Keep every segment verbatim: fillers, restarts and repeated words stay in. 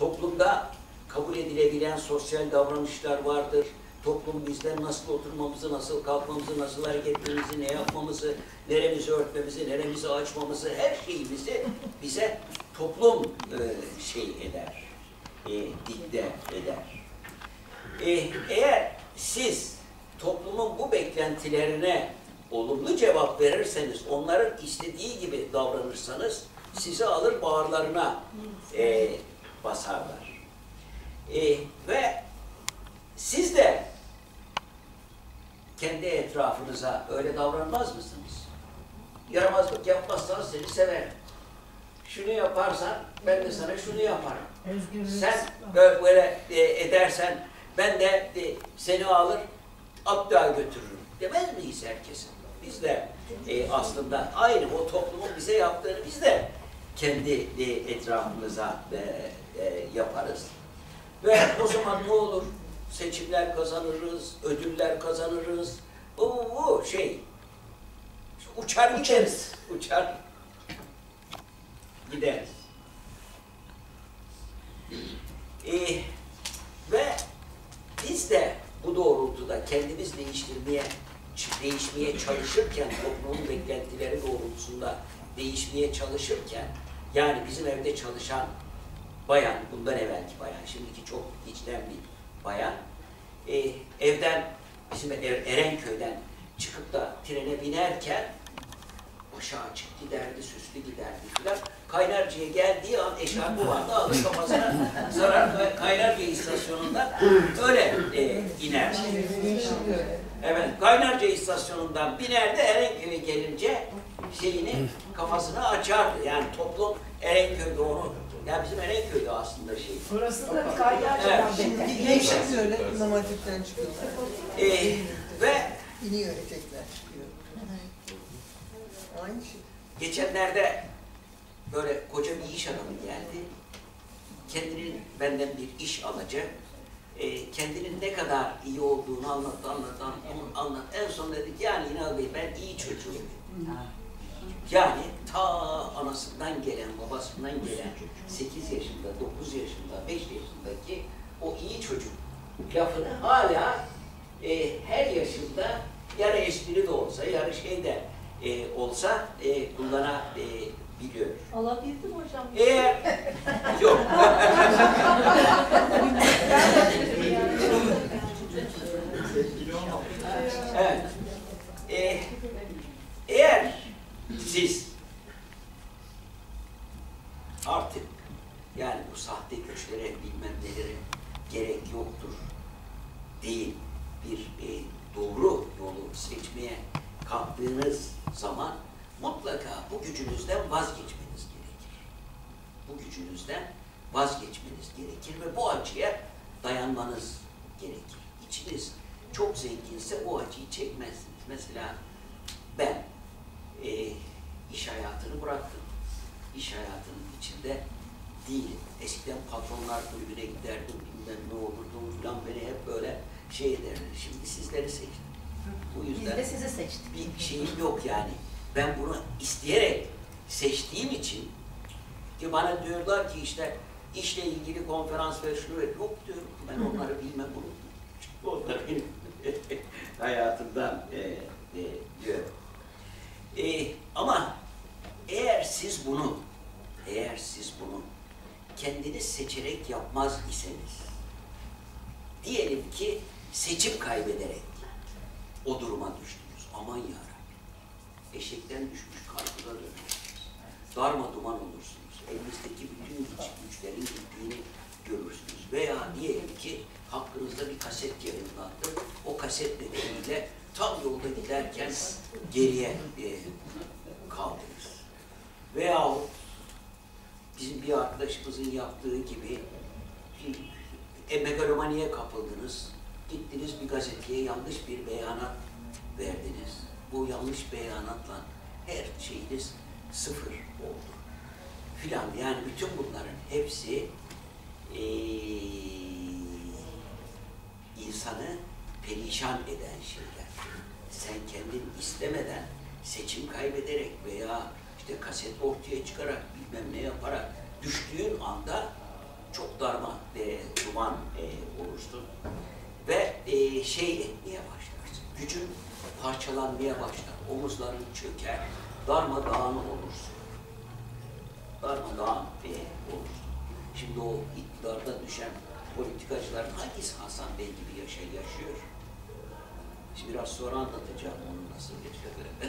toplumda kabul edilebilen sosyal davranışlar vardır. Toplum bizden nasıl oturmamızı, nasıl kalkmamızı, nasıl hareket etmemizi, ne yapmamızı, neremizi örtmemizi, neremizi açmamızı, her şeyimizi bize toplum e, şey eder, e, dikte eder. E, eğer siz toplumun bu beklentilerine olumlu cevap verirseniz, onların istediği gibi davranırsanız, sizi alır bağırlarına e, basarlar. E, ve siz de kendi etrafınıza öyle davranmaz mısınız? Yaramazlık yapmazsan seni severim. Şunu yaparsan ben de sana şunu yaparım. Sen böyle e, edersen ben de e, seni alır Abdü'ye götürürüm. Demez miyiz herkesin? Biz de e, aslında aynı o toplumun bize yaptığını biz de kendi e, etrafımıza e, e, yaparız. Ve o zaman ne olur? Seçimler kazanırız, ödüller kazanırız. Bu, bu şey, uçar gideriz, uçar gideriz. E, ve biz de bu doğrultuda kendimiz değiştirmeye, değişmeye çalışırken, toplumun beklentileri doğrultusunda değişmeye çalışırken, yani bizim evde çalışan bayan, bundan evvelki bayan, şimdiki çok içten bir bayan, e, evden, bizim er, Erenköy'den çıkıp da trene binerken başı açık giderdi, süslü giderdi filan. Kaynarca'ya geldiği an eşarbı vardı, alır kafasına zarar Kaynarca istasyonundan öyle e, iner. Evet, Kaynarca istasyonundan binerdi, Erenköy'e gelince şeyini, kafasını açardı. Yani toplum Erenköy'de onu, ya bizim Erenköy'de aslında şey. Burası da Kaynarca'dan evet. Şimdi gençlik öyle İmam Hatip'ten çıkıyorlar. Ee, ve İniyor etekler çıkıyor. Aynı şey. Geçenlerde böyle koca bir iş adamı geldi. Kendinin benden bir iş alacak. E, kendinin ne kadar iyi olduğunu anlattı, anlattı, anlattı, anlattı. En son dedi ki yani İnal Bey ben iyi çocuğum. Yani ta anasından gelen, babasından gelen sekiz yaşında, dokuz yaşında, beş yaşındaki o iyi çocuk lafını hala e, her yaşında yarı espri de olsa, yarı şey de e, olsa e, kullanabiliyor. Alabildim hocam. Eğer yok. Evet. E, eğer siz artık yani bu sahte güçlere bilmem nelere gerek yoktur değil bir e, doğru yolu seçmeye kalktığınız zaman mutlaka bu gücünüzden vazgeçmeniz gerekir. Bu gücünüzden vazgeçmeniz gerekir ve bu acıya dayanmanız gerekir. İçiniz çok zenginse bu acıyı çekmezsiniz. Mesela ben e, iş hayatını bıraktım. İş hayatının içinde değilim. Eskiden patronlar kulübüne giderdim, bilmem ne olurdu falan beni hep böyle şey ederdi. Şimdi sizleri seçtim. Bu yüzden Biz de sizi seçtik. Bir şeyim yok yani. Ben bunu isteyerek seçtiğim için ki bana diyorlar ki işte işle ilgili konferans ver şunu ver. Yok diyorum. Ben onları bilmem bunu. Çünkü onlar benim hayatımdan e, e, diyor. E, ama eğer siz bunu eğer siz bunu kendiniz seçerek yapmaz iseniz diyelim ki seçim kaybederek o duruma düştünüz. Aman yarabbim. Eşekten düşmüş karpuza dönüyorsunuz. Darma duman olursunuz. Elinizdeki bütün güç, güçlerin gittiğini görürsünüz. Veya diyelim ki hakkınızda bir kaset yayınlandı. O kaset nedeniyle tam yolda giderken geriye e, kaldınız. Veyahut bizim bir arkadaşımızın yaptığı gibi e, megalomaniye kapıldınız. Gittiniz bir gazeteye yanlış bir beyanat verdiniz. Bu yanlış beyanatla her şeyiniz sıfır oldu. Filan yani bütün bunların hepsi ee, insanı perişan eden şeyler. Sen kendin istemeden seçim kaybederek veya işte kaset ortaya çıkarak bilmem ne yaparak düştüğün anda çok darma şey etmeye başlarsın. Gücün parçalanmaya başlar. Omuzların çöker. Darmadağın olursun. Darmadağın bir olursun. Şimdi o iktidarda düşen politikacıların hangisi Hasan Bey gibi yaşa yaşıyor? Şimdi biraz sonra anlatacağım onu nasıl yaşadığını.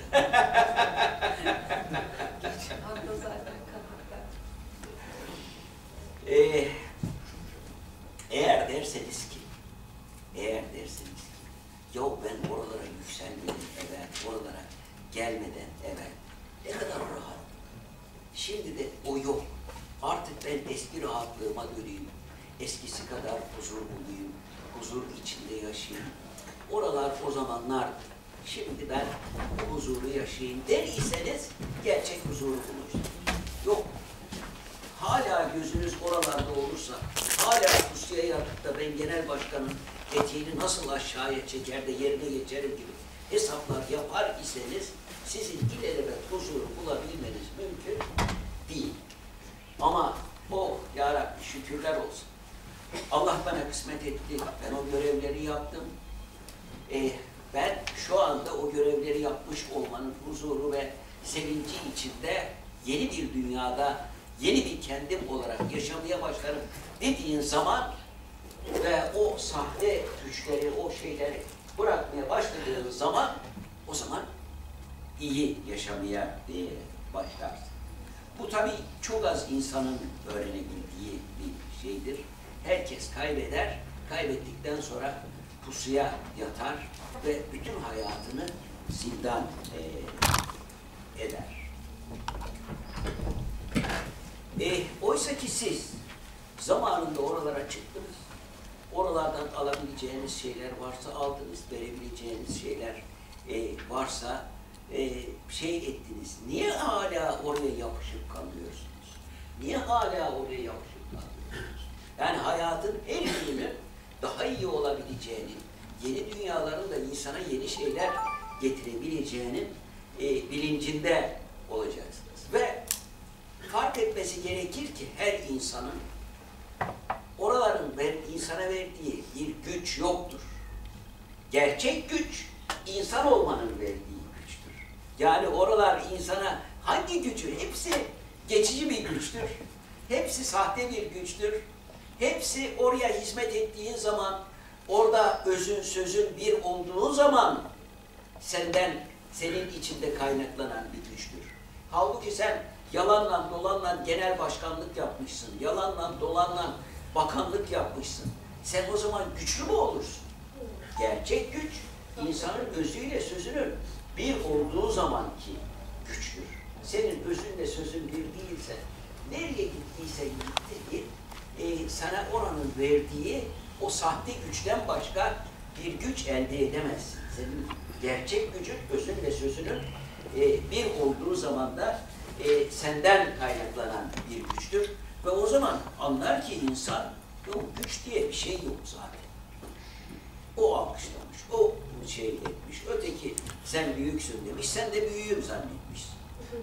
Haklı zaten kanatlar. Ee, eğer derseniz ki, eğer derseniz ki, ya ben oralara yükselmeden evvel, oralara gelmeden evvel ne kadar rahat. Şimdi de o yok. Artık ben eski rahatlığıma döneyim. Eskisi kadar huzur bulayım. Huzur içinde yaşayayım. Oralar o zamanlar. Şimdi ben bu huzuru yaşayayım derseniz gerçek huzuru bulursunuz. Yok. Hala gözünüz oralarda olursa, hala pusuya yatıp da ben genel başkanın eteğini nasıl aşağıya çeker de yerine geçerim gibi hesaplar yapar iseniz sizin ilelebet huzuru bulabilmeniz mümkün değil. Ama o ya Rabbi şükürler olsun. Allah bana kısmet etti. Ben o görevleri yaptım. Ee, ben şu anda o görevleri yapmış olmanın huzuru ve sevinci içinde yeni bir dünyada yeni bir kendim olarak yaşamaya başlarım dediğin zaman ve o sahte güçleri, o şeyleri bırakmaya başladığın zaman o zaman iyi yaşamaya e, başlarsın. Bu tabii çok az insanın öğrenebildiği bir şeydir. Herkes kaybeder, kaybettikten sonra pusuya yatar ve bütün hayatını zindan e, eder. E, oysa ki siz zamanında oralara çıktınız, oralardan alabileceğiniz şeyler varsa aldınız, verebileceğiniz şeyler e, varsa e, şey ettiniz. Niye hala oraya yapışıp kalıyorsunuz? Niye hala oraya yapışıp kalıyorsunuz? Yani hayatın her yönünün daha iyi olabileceğini, yeni dünyaların da insana yeni şeyler getirebileceğinin e, bilincinde olacaksınız. Ve fark etmesi gerekir ki her insanın oraların ver, insana verdiği bir güç yoktur. Gerçek güç insan olmanın verdiği güçtür. Yani oralar insana hangi gücü? Hepsi geçici bir güçtür. Hepsi sahte bir güçtür. Hepsi oraya hizmet ettiğin zaman, orada özün sözün bir olduğu zaman senden, senin içinde kaynaklanan bir güçtür. Halbuki sen yalanla dolanla genel başkanlık yapmışsın, yalanla dolanla bakanlık yapmışsın. Sen o zaman güçlü mü olursun? Gerçek güç, insanın özüyle sözünün bir olduğu zamanki güçtür. Senin özünle sözün bir değilse, nereye gittiyse gitti git, e, sana oranın verdiği o sahte güçten başka bir güç elde edemezsin. Senin gerçek gücün, özünle sözünün e, bir olduğu zaman da e, senden kaynaklanan bir güçtür. Ve o zaman anlar ki insan, yok güç diye bir şey yok zaten. O alkışlamış, o şey etmiş, öteki sen büyüksün demiş, sen de büyüğüm zannetmişsin.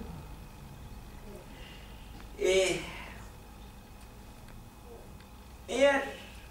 Ee, eğer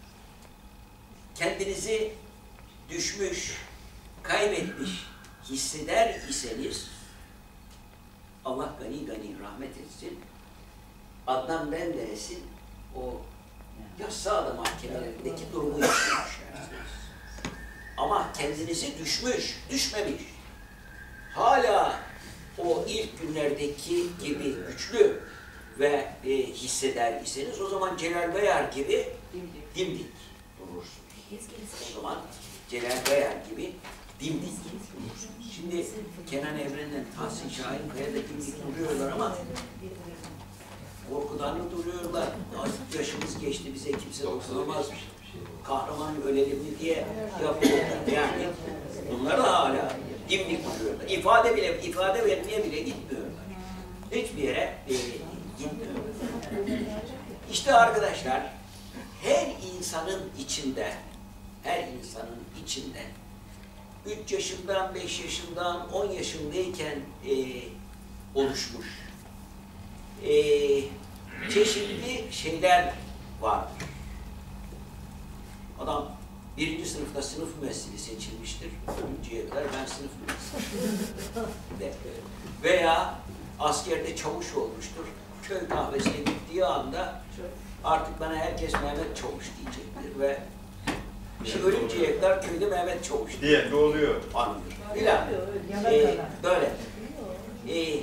kendinizi düşmüş, kaybetmiş hisseder iseniz, Allah gani gani rahmet etsin, Adnan Menderes'in o yassı mahkemelerindeki durumu yaşamışsınız. Ama kendinizi düşmüş, düşmemiş, hala o ilk günlerdeki gibi güçlü ve e, hisseder iseniz o zaman Celal Bayar gibi dimdik durursunuz. O zaman Celal Bayar gibi dimdik durursunuz. Şimdi Kenan Evren'le Tahsin Şahinkaya da dimdik duruyorlar ama korkudan mı duruyorlar? Artık yaşımız geçti, bize kimse dokunamaz. Kahraman ölelim mi diye yapıyorlar. Yani bunlar da hala dimdik duruyorlar. İfade bile, ifade vermeye bile gitmiyorlar. Hiçbir yere e, gitmiyorlar. İşte arkadaşlar, her insanın içinde, her insanın içinde üç yaşından, beş yaşından, on yaşındayken e, oluşmuş e, çeşitli şeyler vardır. Adam Birinci sınıfta sınıf mümessili seçilmiştir. Ölünceye kadar ben sınıf mümessili. Veya askerde çavuş olmuştur. Köy kahvesine gittiği anda artık bana herkes Mehmet Çavuş diyecektir ve işte ölünceye kadar köyde Mehmet Çavuş diye ne oluyor? Anlıyor. Bilal. Ee, böyle. Ee,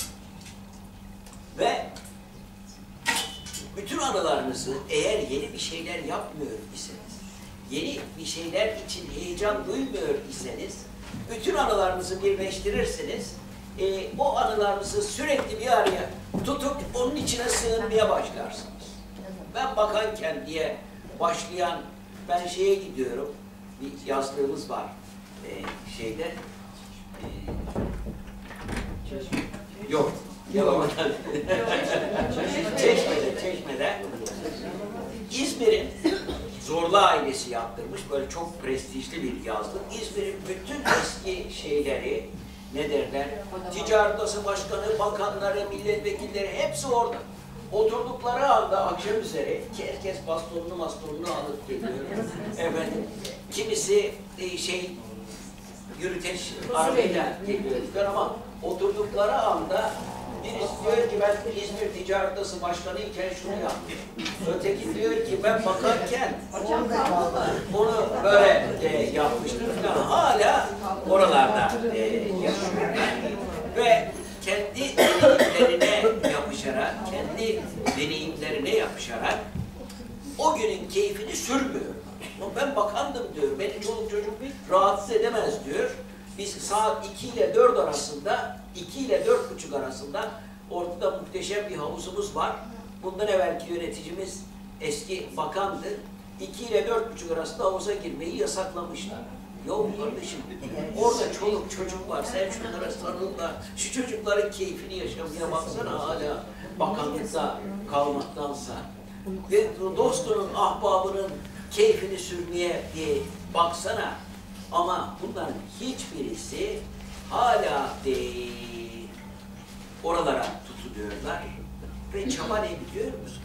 ve bütün anılarınızı eğer yeni bir şeyler yapmıyor iseniz, yeni bir şeyler için heyecan duymuyor iseniz, bütün anılarınızı birleştirirsiniz, e, o anılarınızı sürekli bir araya tutup onun içine sığınmaya başlarsınız. Ben bakanken diye başlayan, ben şeye gidiyorum, bir yazlığımız var e, şeyde, e, yok, Yalova'da, Çeşme'de, Çeşme'de, İzmir'in Zorlu ailesi yaptırmış, böyle çok prestijli bir yazlık. İzmir'in bütün eski şeyleri, ne derler, ticaret odası başkanı, bakanları, milletvekilleri hepsi orada. Oturdukları anda akşam üzeri herkes bastonunu bastonunu alıp geliyor. Efendim, kimisi e, şey yürüteç arabayla geliyor ama oturdukları anda birisi diyor ki ben İzmir Ticaret Odası Başkanı iken şunu yaptım. Öteki diyor ki ben bakarken onu böyle e, yapmıştım falan. Hala oralarda e, yaşıyor. Ve kendi deneyimlerine yapışarak, kendi deneyimlerine yapışarak o günün keyfini sürmüyor. Ben bakandım diyor, beni çoluk çocuk rahatsız edemez diyor. Biz saat iki ile dört arasında, iki ile dört buçuk arasında ortada muhteşem bir havuzumuz var. Bundan evvelki yöneticimiz eski bakandı. iki ile dört buçuk arasında havuza girmeyi yasaklamışlar. Yok kardeşim, orada çoluk çocuk var, sen şunlara sarıl da şu çocukların keyfini yaşamaya baksana hala bakanlıkta kalmaktansa. Ve dostunun, ahbabının keyfini sürmeye diye baksana. Ama bunların hiçbirisi hala e, oralara tutuluyorlar. Ve çaba ne biliyor musunuz?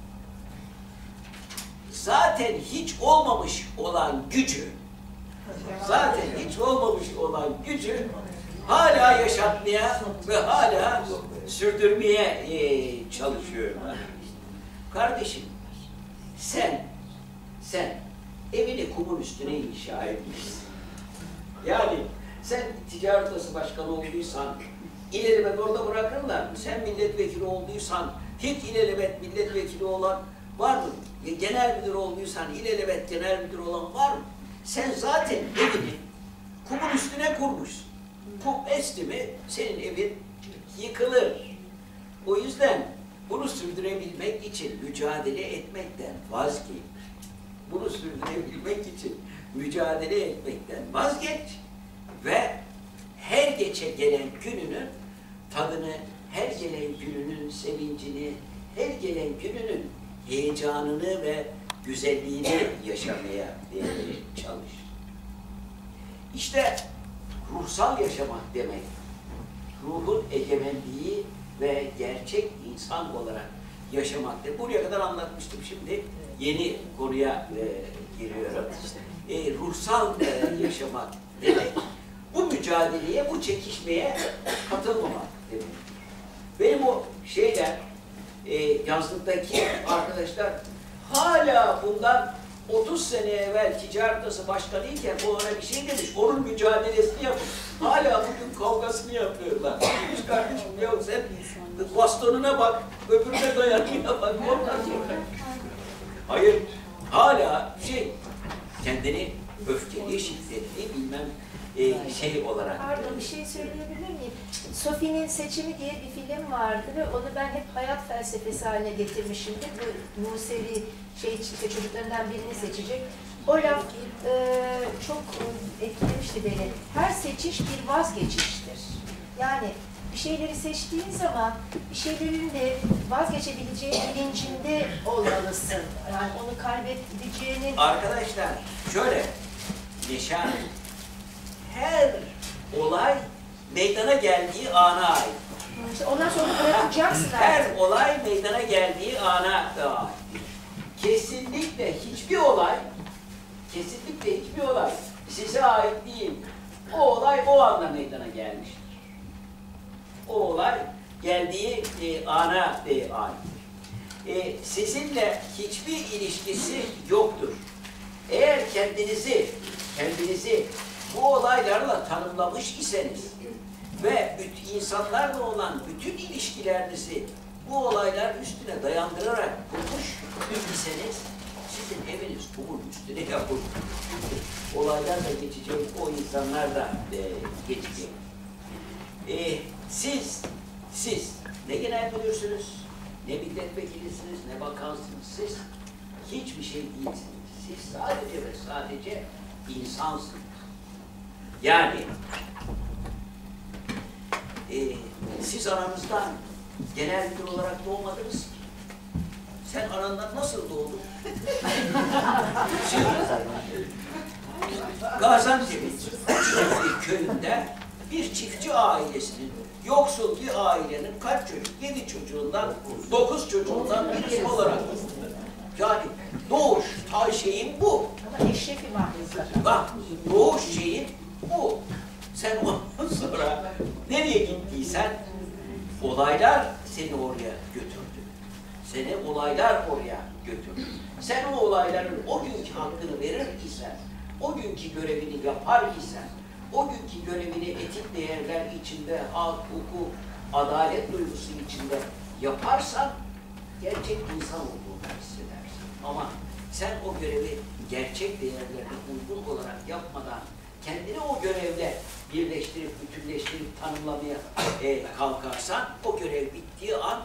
Zaten hiç olmamış olan gücü, zaten hiç olmamış olan gücü hala yaşatmaya ve hala sürdürmeye e, çalışıyorlar. Kardeşim, sen, sen evini kumun üstüne inşa etmişsin. Yani sen ticaret odası başkanı olduysan, ilelebet orada bırakırlar mı? Sen milletvekili olduysan, hiç ilelebet milletvekili olan var mı? Genel müdür olduysan, ilelebet genel müdür olan var mı? Sen zaten evini kumun üstüne kurmuşsun. Kum esti mi senin evin yıkılır. O yüzden bunu sürdürebilmek için mücadele etmekten vazgeç. Bunu sürdürebilmek için mücadele etmekten vazgeç ve her geçe gelen gününün tadını, her gelen gününün sevincini, her gelen gününün heyecanını ve güzelliğini yaşamaya çalış. İşte ruhsal yaşamak demek, ruhun egemenliği ve gerçek insan olarak yaşamaktır. Buraya kadar anlatmıştım, şimdi yeni konuya e, giriyorum. E, ruhsal e, yaşamak demek, bu mücadeleye, bu çekişmeye katılmamak demek. Benim o şeyler, e, yazlıktaki arkadaşlar hala bundan otuz sene evvel ticaret odası başkanıyken o ona bir şey demiş, onun mücadelesini yapıp hala bugün kavgasını yapıyorlar. Demiş kardeşim ya sen bastonuna bak, öbürüne dayanına bak, ondan sonra. Hayır, hala şey, kendini öfkeli, şiddetli, bilmem e, şey olarak. Pardon, bir şey söyleyebilir miyim? Sophie'nin Seçimi diye bir film vardı ve onu ben hep hayat felsefesi haline getirmişimdir. Bu Musevi şey işte çocuklarından birini seçecek. O laf e, çok etkilemişti beni. Her seçiş bir vazgeçiştir. Yani bir şeyleri seçtiğin zaman bir şeylerin de vazgeçebileceği bilincinde olmalısın. Yani onu kaybedeceğini... Arkadaşlar şöyle, Neşan, her olay meydana geldiği ana ait. İşte ondan sonra bırakacaksın artık. Her olay meydana geldiği ana ait. Kesinlikle hiçbir olay kesinlikle hiçbir olay size ait değil. O olay o anda meydana gelmiştir. O olay geldiği e, ana e, ait. E, sizinle hiçbir ilişkisi yoktur. Eğer kendinizi kendinizi bu olaylarla tanımlamış iseniz ve insanlarla olan bütün ilişkilerinizi bu olaylar üstüne dayandırarak kurmuş iseniz sizin eviniz kumun üstüne yapılır. Olaylar da geçecek, o insanlar da e, geçecek. E, siz, siz ne genel müdürsünüz, ne milletvekilisiniz, ne bakansınız. Siz hiçbir şey değilsiniz. Siz sadece ve sadece insansınız. Yani e, siz aranızdan genel müdür olarak doğmadınız ki. Sen anandan nasıl doğdun? Şimdi, Gaziantep'in bir köyünde bir çiftçi ailesinin, yoksul bir ailenin kaç çocuk? Yedi çocuğundan, dokuz çocuğundan birisi olarak. Yani doğuş ta şeyin bu. Ama eşrefi mahluklar. Bak, doğuş şeyin bu. Sen ondan sonra nereye gittiysen olaylar seni oraya götürdü. Seni olaylar oraya götürdü. Sen o olayların o günkü hakkını verir isen, o günkü görevini yapar isen, o günkü görevini etik değerler içinde, hak, hukuk, adalet duygusu içinde yaparsan gerçek insan olduğunu hissedersin. Ama sen o görevi gerçek değerlerine uygun olarak yapmadan kendini o görevle birleştirip, bütünleştirip tanımlamaya e, kalkarsan o görev bittiği an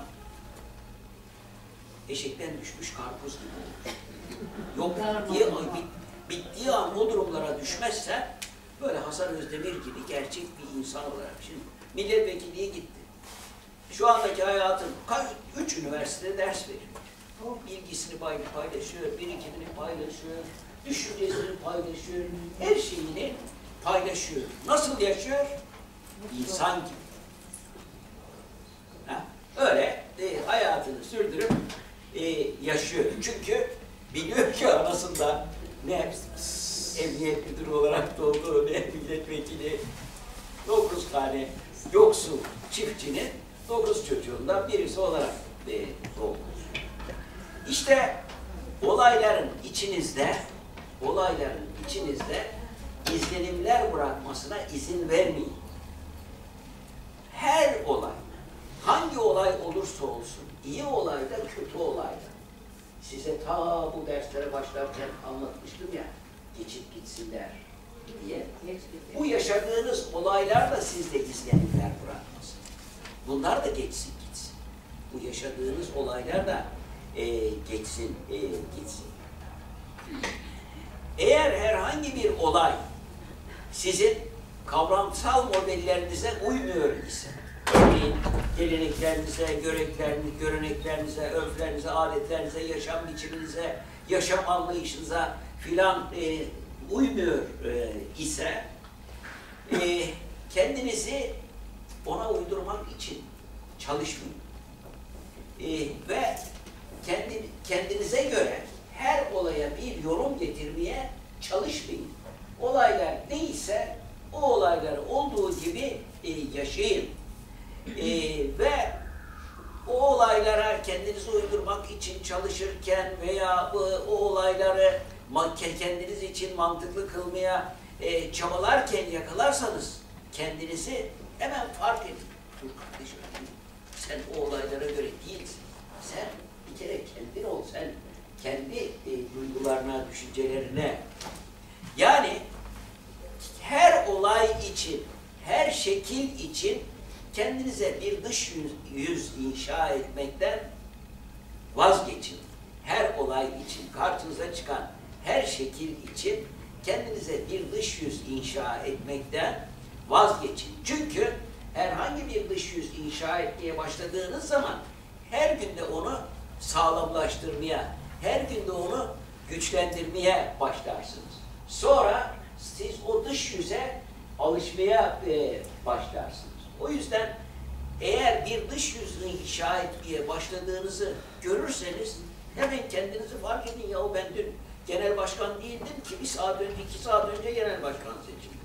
eşekten düşmüş karpuz gibi olur. Yok bittiği an, bit, bittiği an o durumlara düşmezsen böyle Hasan Özdemir gibi gerçek bir insan olarak şimdi milletvekilliğe gitti. Şu andaki hayatın üç üniversitede ders veriyor. O bilgisini paylaşıyor, birikimini paylaşıyor, düşüncesini paylaşıyor, her şeyini paylaşıyor. Nasıl yaşıyor? İnsan gibi. Ha? Öyle e, hayatını sürdürüp e, yaşıyor. Çünkü biliyor ki anasında ne emniyet müdürü olarak doğduğu, ne milletvekili, dokuz tane yoksul çiftçinin dokuz çocuğundan birisi olarak e, doğmuş. İşte olayların içinizde, olayların içinizde izlenimler bırakmasına izin vermeyin. Her olay, hangi olay olursa olsun, iyi olay da kötü olay da. Size ta bu derslere başlarken anlatmıştım ya, geçip gitsinler diye. Bu yaşadığınız olaylar da sizde izlenimler bırakmasın. Bunlar da geçsin gitsin. Bu yaşadığınız olaylar da e, geçsin e, gitsin. Eğer herhangi bir olay sizin kavramsal modellerinize uymuyor ise, örneğin geleneklerinize, göreneklerinize, göreneklerinize, örflerinize, adetlerinize, yaşam biçiminize, yaşam anlayışınıza filan e, uymuyor e, ise e, kendinizi ona uydurmak için çalışmayın. E, ve kendi, kendinize göre her olaya bir yorum getirmeye çalışmayın. Olaylar neyse o olayları olduğu gibi e, yaşayın. E, ve o olaylara kendinizi uydurmak için çalışırken veya bu, o olayları kendiniz için mantıklı kılmaya e, çabalarken yakalarsanız kendinizi hemen fark edin. Dur kardeşim, sen o olaylara göre değilsin. Sen bir kere kendin ol, sen kendi e, duygularına, düşüncelerine. Yani her olay için, her şekil için kendinize bir dış yüz, yüz inşa etmekten vazgeçin. Her olay için, karşınıza çıkan her şekil için kendinize bir dış yüz inşa etmekten vazgeçin. Çünkü herhangi bir dış yüz inşa etmeye başladığınız zaman her günde onu sağlamlaştırmaya, her günde onu güçlendirmeye başlarsınız. Sonra siz o dış yüze alışmaya e, başlarsınız. O yüzden eğer bir dış yüzünü inşa etmeye başladığınızı görürseniz hemen kendinizi fark edin. Ya ben dün genel başkan değildim ki. Bir saat önce, iki saat önce genel başkan seçildim.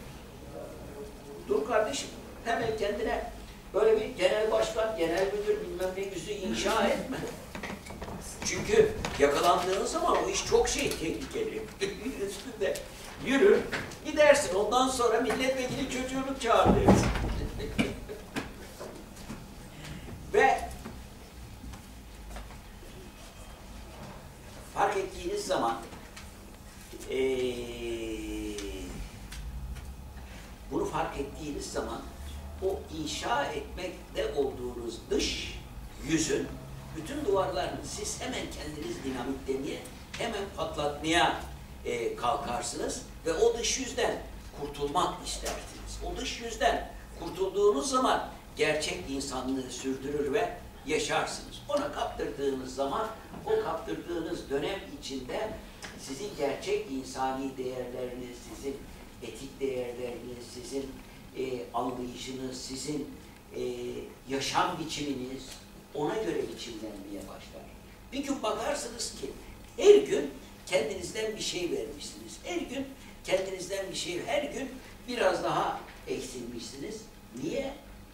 Dur kardeşim, hemen kendine böyle bir genel başkan, genel müdür bilmem ne yüzü inşa etme. Çünkü yakalandığınız zaman o iş çok şey tehlikeli. Üstünde yürür, gidersin. Ondan sonra milletvekili çocuğunu çağırırsın. Ve fark ettiğiniz zaman ee, bunu fark ettiğiniz zaman o inşa etmekte olduğunuz dış yüzün bütün duvarlarını siz hemen kendiniz dinamitlemeye, hemen patlatmaya e, kalkarsınız ve o dış yüzden kurtulmak istersiniz. O dış yüzden kurtulduğunuz zaman gerçek insanlığı sürdürür ve yaşarsınız. Ona kaptırdığınız zaman, o kaptırdığınız dönem içinde sizin gerçek insani değerleriniz, sizin etik değerleriniz, sizin e, anlayışınız, sizin e, yaşam biçiminiz ona göre biçimlenmeye başlar. Bir gün bakarsınız ki her gün kendinizden bir şey vermişsiniz. Her gün kendinizden bir şey, her gün biraz daha eksilmişsiniz. Niye?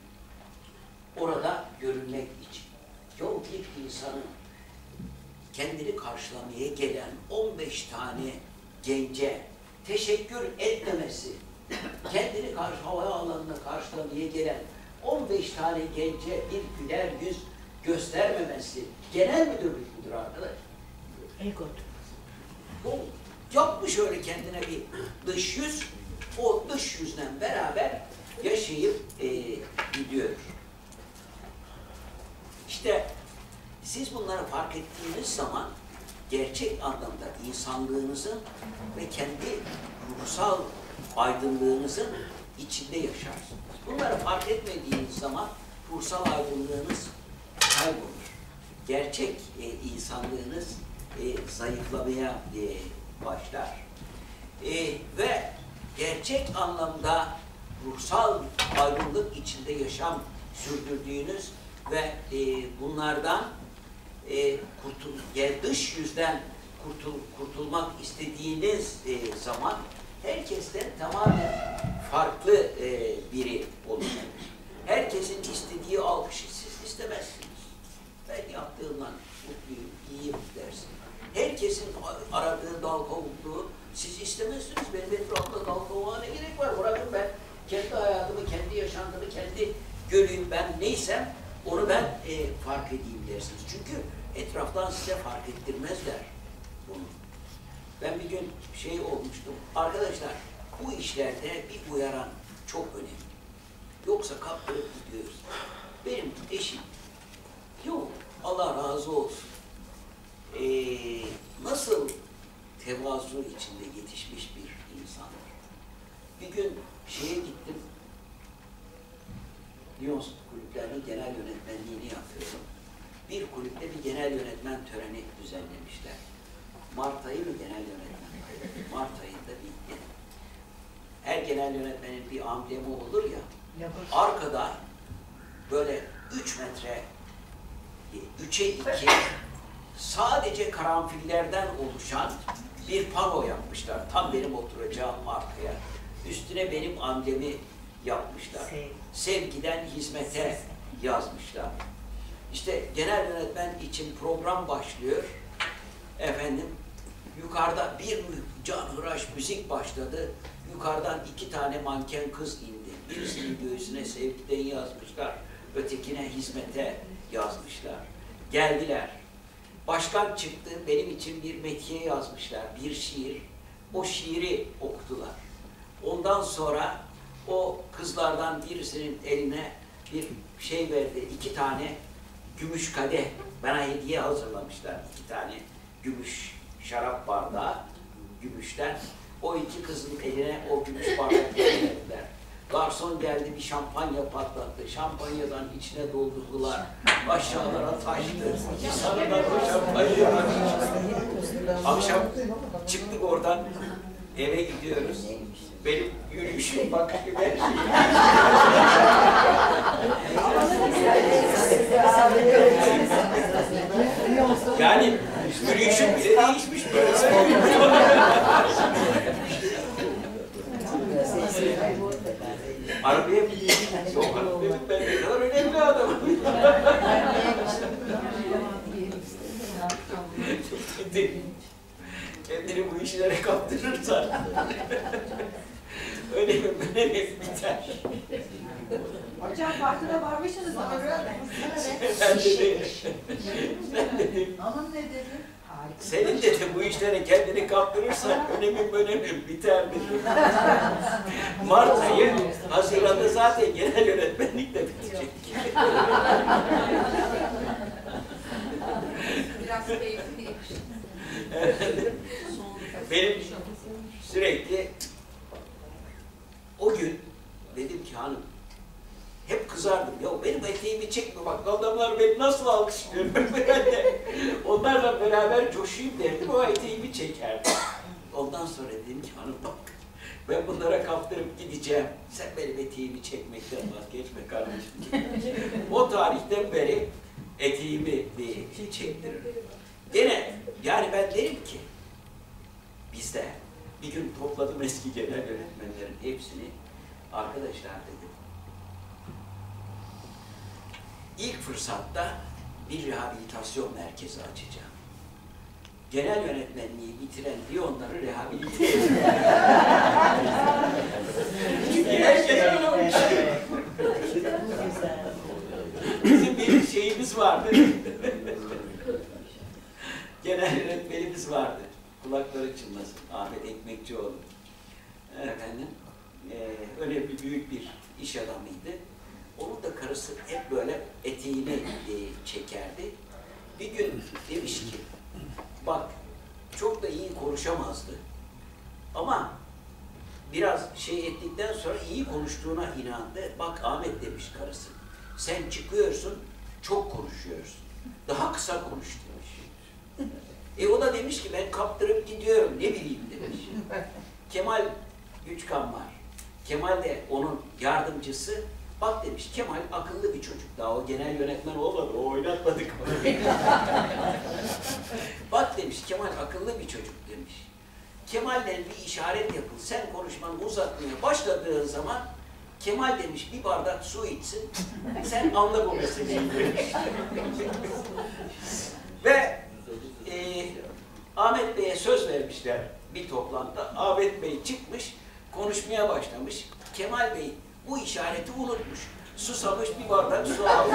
Orada görünmek için. Yok bir insanın kendini karşılamaya gelen on beş tane gence teşekkür etmemesi, kendini karşı havaalanına karşılamaya gelen on beş tane gence bir güler yüz göstermemesi genel müdürlük müdür arkadaş? Egodur. O yapmış öyle kendine bir dış yüz, o dış yüzden beraber yaşayıp e, gidiyor. İşte siz bunları fark ettiğiniz zaman gerçek anlamda insanlığınızın ve kendi ruhsal aydınlığınızın içinde yaşarsınız. Bunları fark etmediğiniz zaman ruhsal aydınlığınız kaybolur. Gerçek e, insanlığınız e, zayıflamaya e, başlar. E, ve gerçek anlamda ruhsal aydınlık içinde yaşam sürdürdüğünüz ve e, bunlardan e, kurtul, yani dış yüzden kurtul, kurtulmak istediğiniz e, zaman herkesten tamamen farklı e, biri oluşur. Herkesin istediği alkışı siz istemezsiniz. Ben yaptığımdan mutluyum, iyiyim dersin. Herkesin aradığı dal kavukluğu siz istemezsiniz. Benim etrafımda dal kavuğa ne gerek var? Bırakın ben kendi hayatımı, kendi yaşantımı, kendi göreyim, ben neysem onu ben e, fark edeyim dersiniz. Çünkü etraftan size fark ettirmezler bunu. Ben bir gün şey olmuştum. Arkadaşlar bu işlerde bir uyaran çok önemli. Yoksa kaptırıp gidiyoruz. Benim eşim, yok Allah razı olsun. Ee, nasıl tevazu içinde yetişmiş bir insandır. Bir gün şeye gittim. Lyons kulüplerinin genel yönetmenliğini yapıyorum. Bir kulüpte bir genel yönetmen töreni düzenlemişler. Mart ayı mı genel yönetmen? Mart ayında bir her genel yönetmenin bir amblemi olur ya. Arkada böyle üç metre, üçe iki sadece karanfillerden oluşan bir pano yapmışlar. Tam benim oturacağım arkaya. Üstüne benim amblemi yapmışlar. Sevgiden hizmete yazmışlar. İşte genel yönetmen için program başlıyor. Efendim, yukarıda bir canhıraş müzik başladı. Yukarıdan iki tane manken kız indi. Birisinin göğsüne sevgiden yazmışlar. Ötekine hizmete yazmışlar. Geldiler. Başkan çıktı. Benim için bir metiye yazmışlar. Bir şiir. O şiiri okudular. Ondan sonra o kızlardan birisinin eline bir şey verdi. İki tane gümüş kadeh. Bana hediye hazırlamışlar. İki tane gümüş şarap bardağı. Gümüşten. O iki kızın eline o gümüş bardakları verdiler. Garson geldi, bir şampanya patlattı. Şampanyadan içine doldurdular. Aşağılara taştı. İnsanlar o şampanyayı akşam çıktık oradan, eve gidiyoruz. Benim yürüyüşüm, bakışım, her şeyim. Yani yürüyüşüm bile değişmiş böyle. Arabaya bindim. Yok dedim ben ne kadar önemli adamım. Kendini bu işlere kaptırırsan önemli önemli biter. Hocam farkına varmışsınız ama Ben dedim, ben dedim, Hanım ne dedi? senin dedim bu işlere kendini kaptırırsan önemim önemim biter dedim. Mart ayı, Haziran'da zaten genel yönetmenlik de bitecek. Biraz keyifli. Benim sürekli o gün dedim ki hanım, hep kızardım. Ya benim eteğimi çekme bak, adamlar beni nasıl alkışlıyor. Ben de onlarla beraber coşayım derdim, o eteğimi çekerdi. Ondan sonra dedim ki hanım bak, ben bunlara kaptırıp gideceğim. Sen benim eteğimi çekmekten vazgeçme kardeşim. O tarihten beri eteğimi bir çektiririm. Gene yani ben derim ki, bizde bir gün topladım eski genel yönetmenlerin hepsini. Arkadaşlar dedim, İlk fırsatta bir rehabilitasyon merkezi açacağım. Genel yönetmenliği bitiren diye onları rehabilite edin. Çünkü herkes öyle olmuş. Bizim bir şeyimiz vardı. Genel yönetmenimiz vardı. Kulakları çınlasın. Ahmet Ekmekçioğlu. Efendim, e, önemli büyük bir iş adamıydı. Onun da karısı hep böyle eteğini e, çekerdi. Bir gün demiş ki, bak çok da iyi konuşamazdı. Ama biraz şey ettikten sonra iyi konuştuğuna inandı. Bak Ahmet demiş karısı, sen çıkıyorsun, çok konuşuyorsun. Daha kısa konuş demiş. E o da demiş ki ben kaptırıp gidiyorum, ne bileyim demiş. Kemal Güçkan var. Kemal de onun yardımcısı. Bak demiş, Kemal akıllı bir çocuk. Daha o genel yönetmen olmadı, o oynatmadık. Bak demiş, Kemal akıllı bir çocuk demiş. Kemal'den bir işaret yapıl, sen konuşmanı uzatmaya başladığın zaman Kemal demiş bir bardak su içsin, sen anla bu meseleyi demiş. Ve e, Ahmet Bey'e söz vermişler bir toplantıda. Ahmet Bey çıkmış, konuşmaya başlamış. Kemal Bey bu işareti unutmuş. Susamış, bir bardak su almış.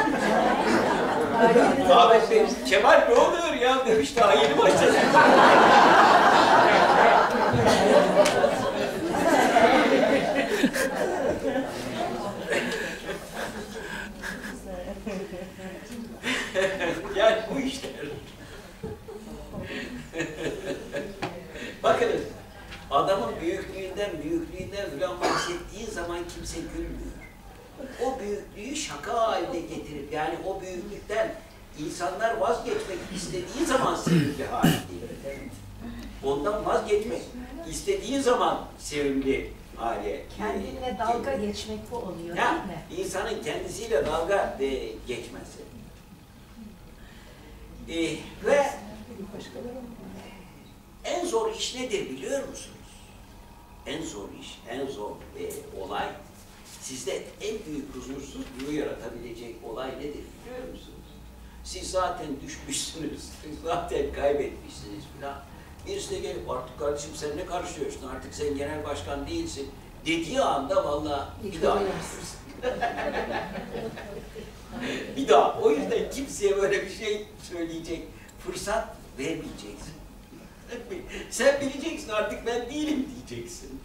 Ahmet Bey, Kemal ne oluyor ya demiş, daha yeni başladı. Yani bu işler. Bakınız, adamın büyüklüğünden, büyüklüğünden falan bahsettiği zaman kimse gülmüyor. O büyüklüğü şaka haline getirip, yani o büyüklükten insanlar vazgeçmek istediği zaman sevimli hale gelir. Ondan vazgeçmek istediği zaman sevimli hale Kendinle dalga geçmek bu oluyor ya, değil mi? İnsanın kendisiyle dalga e, geçmesi. E, ve en zor iş nedir biliyor musunuz? En zor iş, en zor e, olay, sizde en büyük huzursuzluğu yaratabilecek olay nedir biliyor musunuz? Siz zaten düşmüşsünüz, siz zaten kaybetmişsiniz filan. Birisi de gelip artık kardeşim sen ne karışıyorsun, artık sen genel başkan değilsin dediği anda vallahi bir daha yapsın. Bir daha. O yüzden kimseye böyle bir şey söyleyecek fırsat vermeyeceksin. Sen bileceksin artık ben değilim diyeceksin.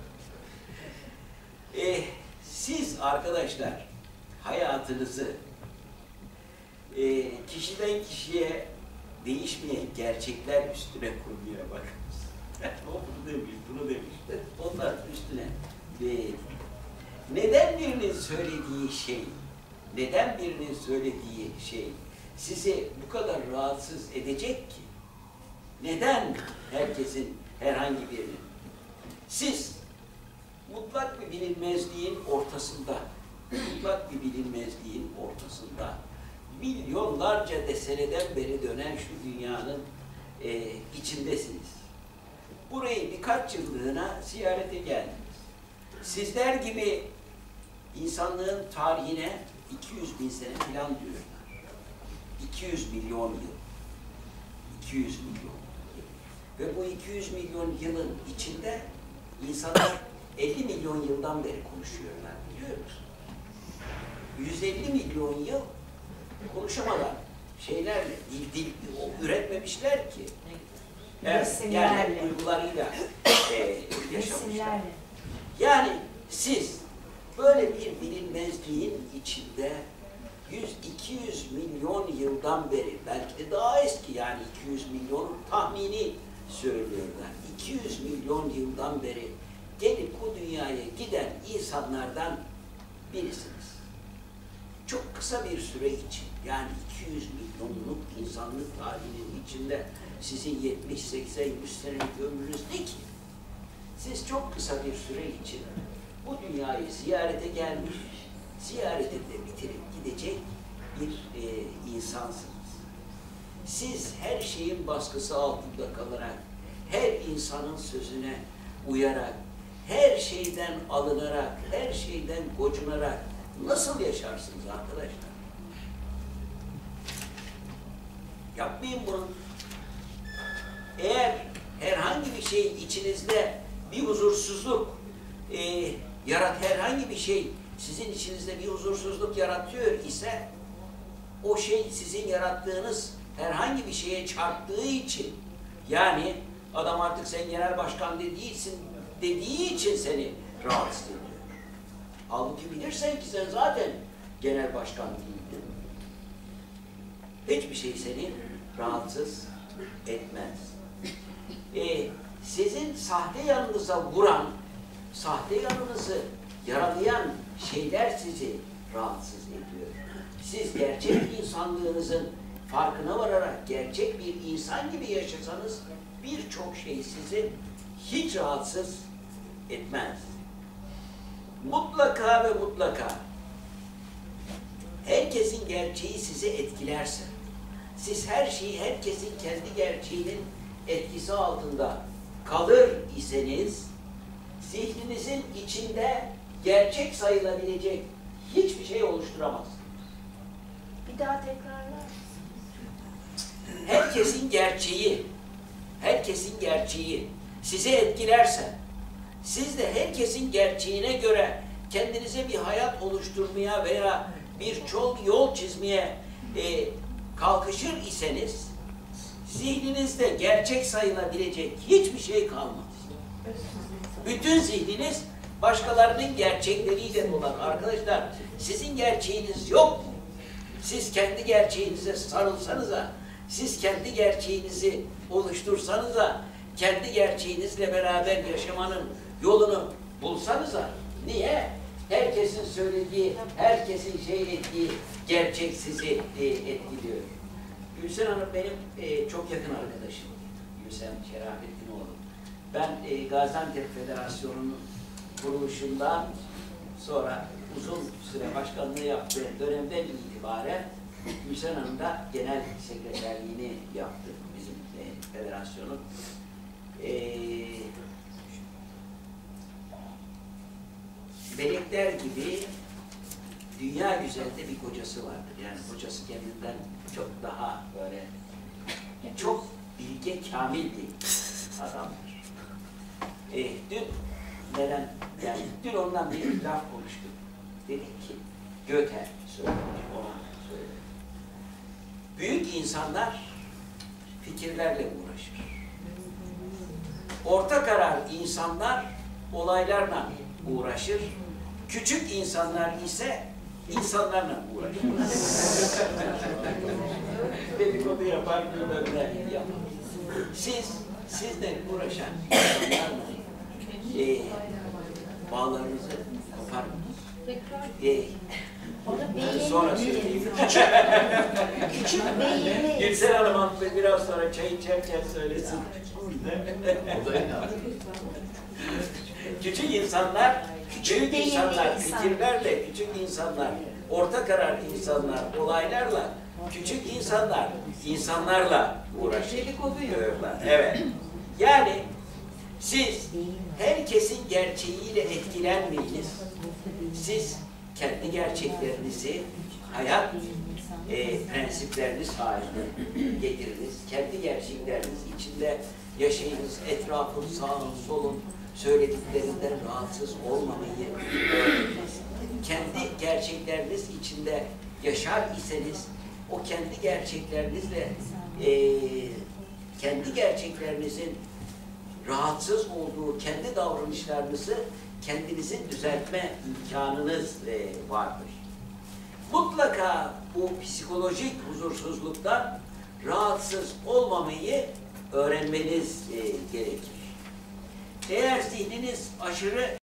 Ee, siz arkadaşlar hayatınızı e, kişiden kişiye değişmeyen gerçekler üstüne kurmaya bakınız. O bunu demiş, bunu demiş. Onlar üstüne değil. Neden birinin söylediği şey, neden birinin söylediği şey sizi bu kadar rahatsız edecek ki? Neden herkesin, herhangi birinin? Siz mutlak bir bilinmezliğin ortasında, mutlak bir bilinmezliğin ortasında milyonlarca de seneden beri dönen şu dünyanın e, içindesiniz. Burayı birkaç yıllığına ziyarete geldiniz. Sizler gibi insanlığın tarihine iki yüz bin sene falan diyorlar. iki yüz milyon yıl. iki yüz milyon. Ve bu iki yüz milyon yılın içinde insanlar elli milyon yıldan beri konuşuyorlar, biliyor musun? yüz elli milyon yıl konuşamadan şeylerle, dil, dil üretmemişler ki. Evet, yani duygularıyla e, yaşamışlar. Yani siz böyle bir bilinmezliğin içinde yüz iki yüz milyon yıldan beri, belki de daha eski, yani iki yüz milyon tahmini söylüyorlar. iki yüz milyon yıldan beri gelip bu dünyaya giden insanlardan birisiniz. Çok kısa bir süre için, yani iki yüz milyonluk insanlık tarihinin içinde sizin yetmiş, seksen, yüz senelik ömrünüz ne ki? Siz çok kısa bir süre için bu dünyayı ziyarete gelmiş, ziyareti de bitirip gidecek bir e, insansınız. Siz her şeyin baskısı altında kalarak, her insanın sözüne uyarak, her şeyden alınarak, her şeyden gocunarak nasıl yaşarsınız arkadaşlar? Yapmayın bunu. Eğer herhangi bir şey içinizde bir huzursuzluk e, yarat, herhangi bir şey sizin içinizde bir huzursuzluk yaratıyor ise o şey sizin yarattığınız herhangi bir şeye çarptığı için, yani adam artık sen genel başkan dediğisin, dediği için seni rahatsız ediyor. Halbuki bilirsen ki sen zaten genel başkan değildin. Hiçbir şey seni rahatsız etmez. Ee, sizin sahte yanınıza vuran, sahte yanınızı yaralayan şeyler sizi rahatsız ediyor. Siz gerçek insanlığınızın farkına vararak gerçek bir insan gibi yaşasanız birçok şey sizi hiç rahatsız etmez. Mutlaka ve mutlaka herkesin gerçeği sizi etkilerse, siz her şeyi herkesin kendi gerçeğinin etkisi altında kalır iseniz, zihninizin içinde gerçek sayılabilecek hiçbir şey oluşturamazsınız. Bir daha tekrarlar. Herkesin gerçeği, herkesin gerçeği sizi etkilerse, siz de herkesin gerçeğine göre kendinize bir hayat oluşturmaya veya bir çok yol çizmeye e, kalkışır iseniz, zihninizde gerçek sayılabilecek hiçbir şey kalmaz. Bütün zihniniz başkalarının gerçekleriyle dolar. Arkadaşlar, sizin gerçeğiniz yok mu? Siz kendi gerçeğinize sarılsanıza, siz kendi gerçeğinizi oluştursanıza, kendi gerçeğinizle beraber yaşamanın yolunu bulsanıza. Niye? Herkesin söylediği, herkesin şey ettiği gerçek sizi e, etkiliyor. Gülsen Hanım benim e, çok yakın arkadaşım. Gülsen Şerafettinoğlu. Ben e, Gaziantep Federasyonu'nun kuruluşundan sonra uzun süre başkanlığı yaptığı dönemden itibaren Gülsen Hanım da genel sekreterliğini yaptı bizim e, federasyonun. E, melekler gibi dünya güzelde bir kocası vardır. Yani kocası kendinden çok daha böyle çok bilge, kamil bir adamdır. E, dün neden? Yani dün ondan bir laf konuştuk. Dedik ki Göte söylemiş, ona söyledi. Büyük insanlar fikirlerle uğraşır. Orta karar insanlar olaylarla uğraşır. Küçük insanlar ise insanlarla uğraşır. Dedikodu yapar, böyle yapar. Siz, sizle uğraşan insanlarla e, bağlarınızı kopar. E, Onu beğenir. sonra söyleyeyim. Küçük beyinli. Gülsen Hanım biraz sonra çay içerken söylesin. Küçük insanlar, küçük, büyük insanlar, insan. fikirlerle, küçük insanlar, orta karar insanlar, olaylarla küçük insanlar, insanlarla Dedikodu yok. uğraşıyorlar. Evet. Yani siz herkesin gerçeğiyle etkilenmeyiniz. Siz kendi gerçeklerinizi hayat e, prensipleriniz haline getiriniz. Kendi gerçekleriniz içinde yaşayınız. Etrafın, sağın, solun söylediklerinden rahatsız olmamayı öğreniniz. Kendi gerçekleriniz içinde yaşar iseniz o kendi gerçeklerinizle e, kendi gerçeklerinizin rahatsız olduğu kendi davranışlarınızı kendinizin düzeltme imkanınız e, vardır. Mutlaka bu psikolojik huzursuzluktan rahatsız olmamayı öğrenmeniz e, gerekir. Eğer zihniniz aşırı